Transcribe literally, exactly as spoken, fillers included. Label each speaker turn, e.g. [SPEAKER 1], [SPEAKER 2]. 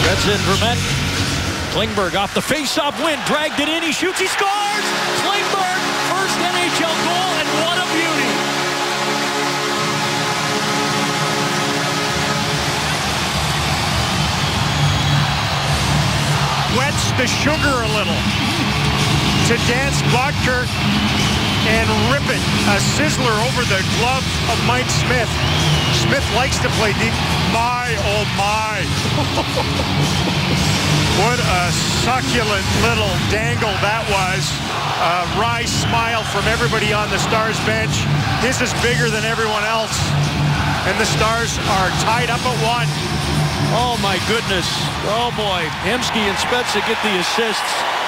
[SPEAKER 1] That's in Vermette. Klingberg off the face-off win, dragged it in, he shoots, he scores! Klingberg, first N H L goal, and what a beauty!
[SPEAKER 2] Wets the sugar a little to dance vodka and rip it. A sizzler over the glove of Mike Smith. Smith likes to play deep. My, oh my. What a succulent little dangle that was. A wry smile from everybody on the Stars bench. This is bigger than everyone else. And the Stars are tied up at one.
[SPEAKER 1] Oh, my goodness. Oh, boy. Hemsky and Spezza get the assists.